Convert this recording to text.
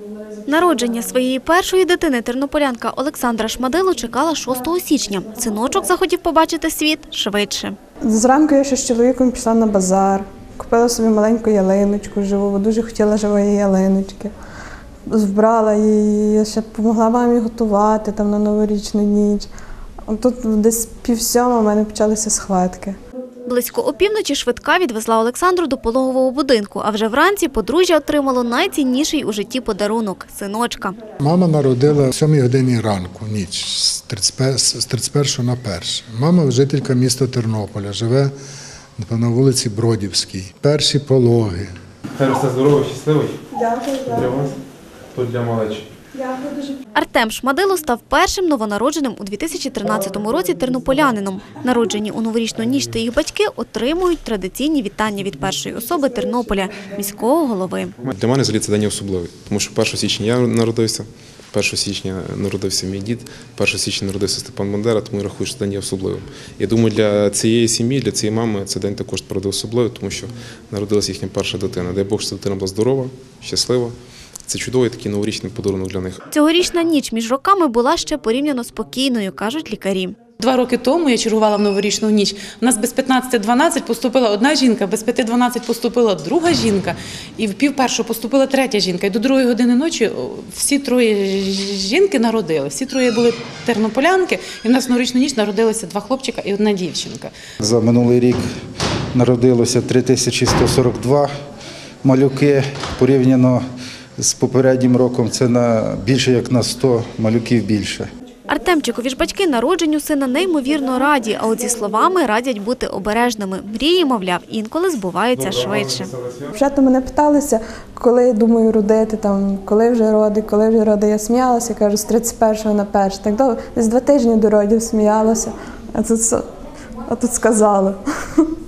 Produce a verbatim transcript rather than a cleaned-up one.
Народження своєї першої дитини тернополянка Олександра Шмадило чекала шостого січня. Синочок захотів побачити світ швидше. Зранку я ще з чоловіком пішла на базар, купила собі маленьку ялиночку живу, бо дуже хотіла живої ялиночки. Вбрала її, ще допомогла мамі готувати там на новорічну ніч. Тут десь пів сьома в мене почалися схватки. Близько опівночі швидка відвезла Олександру до пологового будинку, а вже вранці подружжя отримало найцінніший у житті подарунок – синочка. Мама народила о сьомій годині ранку, ніч, з тридцять першого на перше. Мама жителька міста Тернополя, живе, напевно, на вулиці Бродівській. Перші пологи. Хай росте здоровий, щасливий. Дякую. Для вас, то для малечі. Дякую дуже. Артем Шмадило став першим новонародженим у дві тисячі тринадцятому році тернополянином. Народжені у новорічну ніч та їх батьки отримують традиційні вітання від першої особи Тернополя – міського голови. Для мене взагалі це день особливий, тому що першого січня я народився, першого січня народився мій дід, першого січня народився Степан Бандера, тому я рахую, що це день є особливим. Я думаю, для цієї сім'ї, для цієї мами цей день також правда особливий, тому що народилася їхня перша дитина. Дай Бог, що дитина була здорова, щаслива. Це чудовий такий новорічний подарунок для них. Цьогорічна ніч між роками була ще порівняно спокійною, кажуть лікарі. Два роки тому я чергувала в новорічну ніч. У нас без п'ятнадцяти дванадцять поступила одна жінка, без п'яти дванадцять поступила друга жінка, і в пів першого поступила третя жінка. І до другої години ночі всі троє жінки народили. Всі троє були тернополянки, і в нас в новорічну ніч народилися два хлопчика і одна дівчинка. За минулий рік народилося три тисячі сто сорок два малюки, порівняно з попереднім роком це на більше як на сто малюків більше. Артемчикові ж батьки народженню сина неймовірно раді, а от зі словами радять бути обережними. Мрії, мовляв, інколи збуваються швидше. Вже мене питалися, коли я думаю родити, там, коли вже роди, коли вже роди. Я сміялася, кажу, з тридцять першого на перше. Так довго, десь два тижні до родів сміялася, а тут, а тут сказала.